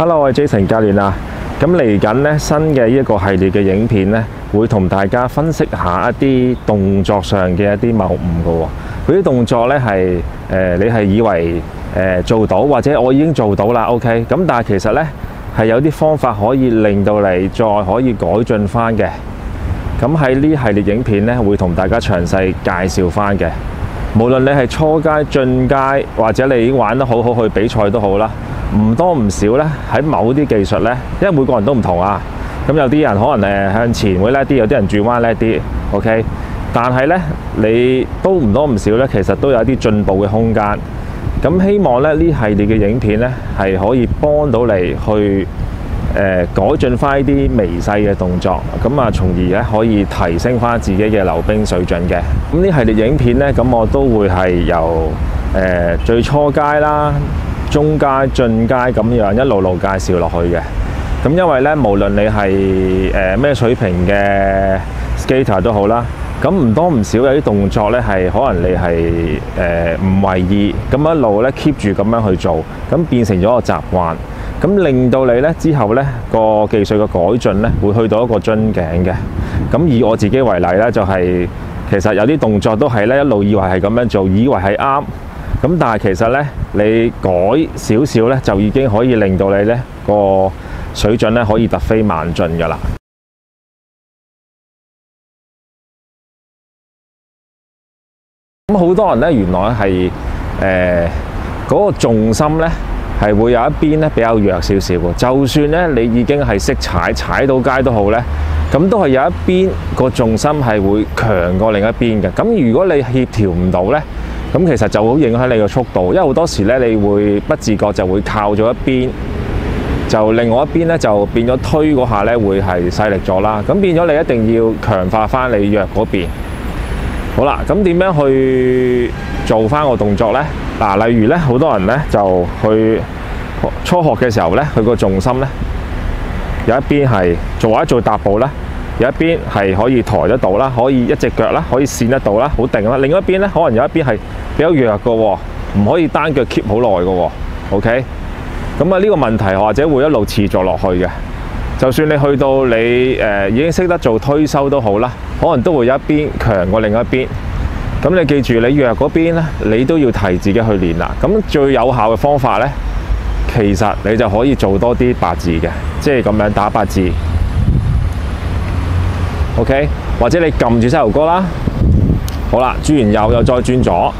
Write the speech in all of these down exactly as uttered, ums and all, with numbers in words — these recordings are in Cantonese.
Hello， 我係 Jason 教練啊。咁嚟緊咧新嘅一個系列嘅影片咧，會同大家分析下一啲動作上嘅一啲謬誤嘅喎。嗰啲動作咧係誒你係以為誒、呃、做到，或者我已經做到啦 ，OK。咁但係其實咧係有啲方法可以令到你再可以改進翻嘅。咁喺呢系列影片咧，會同大家詳細介紹翻嘅。無論你係初階、進階，或者你已經玩得好好去比賽都好啦。唔多唔少咧，喺某啲技術咧，因為每個人都唔同啊。咁有啲人可能誒向前會叻啲，有啲人轉彎叻啲 ，OK。但係咧，你都唔多唔少咧，其實都有一啲進步嘅空間。咁希望咧呢系列嘅影片咧，係可以幫到你去誒、呃、改進翻呢啲微細嘅動作，咁啊，從而咧可以提升翻自己嘅溜冰水準嘅。咁呢系列影片咧，咁我都會係由誒、呃、最初階啦。中階、進階咁樣一路路介紹落去嘅。咁因為咧，無論你係誒咩水平嘅 skater 都好啦，咁唔多唔少有啲動作咧係可能你係誒唔為意，咁一路咧 keep 住咁樣去做，咁變成咗個習慣，咁令到你咧之後咧個技術嘅改進咧會去到一個樽頸嘅。咁以我自己為例咧，就係、是、其實有啲動作都係咧一路以為係咁樣做，以為係啱。咁但係其實咧，你改少少咧，就已經可以令到你咧個水準咧可以突飛猛進㗎啦。咁好多人咧，原來係誒嗰個重心咧係會有一邊咧比較弱少少嘅。就算咧你已經係識踩踩到街都好咧，咁都係有一邊個重心係會強過另一邊嘅。咁如果你協調唔到咧，咁其實就好影響你個速度，因為好多時咧，你會不自覺就會靠咗一邊，就另外一邊咧就變咗推嗰下咧會係細力咗啦。咁變咗你一定要強化翻你弱嗰邊。好啦，咁點樣去做翻個動作咧？嗱，例如咧，好多人咧就去初學嘅時候咧，佢個重心咧有一邊係做一做踏步啦。有一邊係可以抬得到啦，可以一隻腳啦，可以跣得到啦，好定啦。另一邊咧，可能有一邊係比較弱嘅喎，唔可以單腳 keep 好耐嘅喎。OK，咁啊呢個問題或者會一路持續落去嘅。就算你去到你誒、呃、已經識得做推收都好啦，可能都會有一邊強過另一邊。咁你記住，你弱嗰邊咧，你都要提自己去練啦。咁最有效嘅方法咧，其實你就可以做多啲八字嘅，即係咁樣打八字。OK， 或者你撳住膝頭哥啦，好啦，轉完右又再轉左，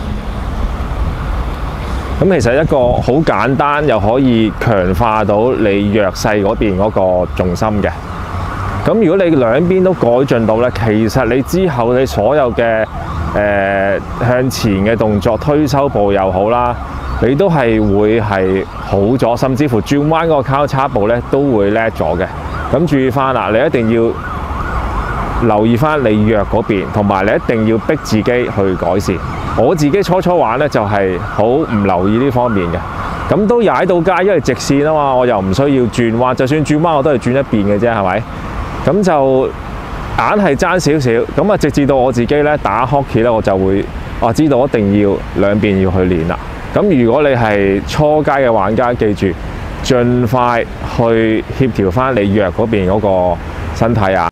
咁其實一個好簡單又可以強化到你弱勢嗰邊嗰個重心嘅。咁如果你兩邊都改進到咧，其實你之後你所有嘅誒、呃、向前嘅動作推收步又好啦，你都係會係好咗，甚至乎轉彎嗰個交叉步咧都會叻咗嘅。咁注意翻啦，你一定要留意翻你弱嗰邊，同埋你一定要逼自己去改善。我自己初初玩咧就係好唔留意呢方面嘅，咁都踩到街，因為直線啊嘛，我又唔需要轉彎，就算轉彎我都係轉一邊嘅啫，係咪？咁就硬係爭少少，咁啊直至到我自己咧打 hockey 咧，我就會我知道一定要兩邊要去練啦。咁如果你係初階嘅玩家，記住盡快去協調翻你弱嗰邊嗰個身體啊！